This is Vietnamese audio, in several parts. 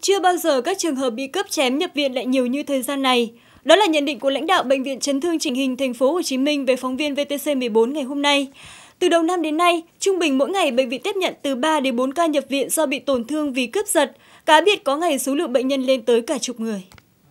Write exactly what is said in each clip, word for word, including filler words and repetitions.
Chưa bao giờ các trường hợp bị cướp chém nhập viện lại nhiều như thời gian này. Đó là nhận định của lãnh đạo Bệnh viện Chấn thương Chỉnh hình Thành phố Hồ Chí Minh về phóng viên vê tê xê mười bốn ngày hôm nay. Từ đầu năm đến nay, trung bình mỗi ngày bệnh viện tiếp nhận từ ba đến bốn ca nhập viện do bị tổn thương vì cướp giật. Cá biệt có ngày số lượng bệnh nhân lên tới cả chục người.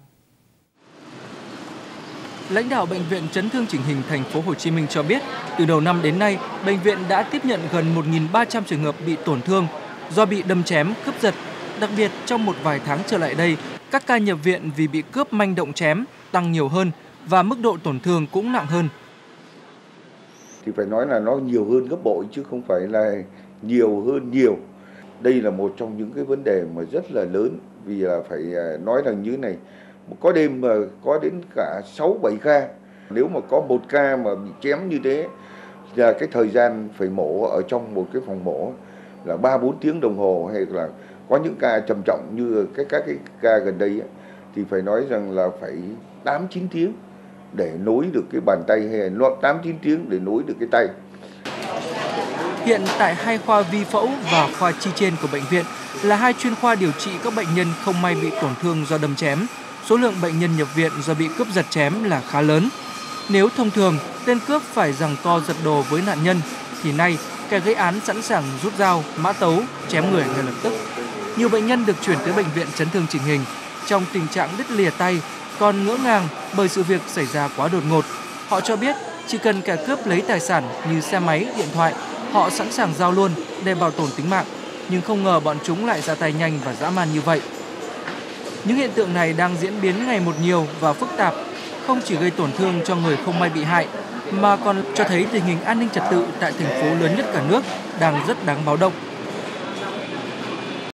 Lãnh đạo Bệnh viện Chấn thương Chỉnh hình Thành phố Hồ Chí Minh cho biết, từ đầu năm đến nay, bệnh viện đã tiếp nhận gần một nghìn ba trăm trường hợp bị tổn thương do bị đâm chém, cướp giật. Đặc biệt, trong một vài tháng trở lại đây, các ca nhập viện vì bị cướp manh động chém tăng nhiều hơn và mức độ tổn thương cũng nặng hơn. Thì phải nói là nó nhiều hơn gấp bội chứ không phải là nhiều hơn nhiều. Đây là một trong những cái vấn đề mà rất là lớn, vì là phải nói rằng như thế này, có đêm mà có đến cả sáu bảy ca. Nếu mà có một ca mà bị chém như thế là cái thời gian phải mổ ở trong một cái phòng mổ là ba bốn tiếng đồng hồ, hay là có những ca trầm trọng như các các cái ca gần đây ấy, thì phải nói rằng là phải tám chín tiếng để nối được cái bàn tay, hay là tám chín tiếng để nối được cái tay. Hiện tại hai khoa vi phẫu và khoa chi trên của bệnh viện là hai chuyên khoa điều trị các bệnh nhân không may bị tổn thương do đâm chém. Số lượng bệnh nhân nhập viện do bị cướp giật chém là khá lớn. Nếu thông thường tên cướp phải giằng co giật đồ với nạn nhân, thì nay kẻ gây án sẵn sàng rút dao, mã tấu, chém người ngay lập tức. Nhiều bệnh nhân được chuyển tới Bệnh viện Chấn thương Chỉnh hình trong tình trạng đứt lìa tay, còn ngỡ ngàng bởi sự việc xảy ra quá đột ngột. Họ cho biết chỉ cần kẻ cướp lấy tài sản như xe máy, điện thoại, họ sẵn sàng giao luôn để bảo tồn tính mạng. Nhưng không ngờ bọn chúng lại ra tay nhanh và dã man như vậy. Những hiện tượng này đang diễn biến ngày một nhiều và phức tạp, không chỉ gây tổn thương cho người không may bị hại, mà còn cho thấy tình hình an ninh trật tự tại thành phố lớn nhất cả nước đang rất đáng báo động.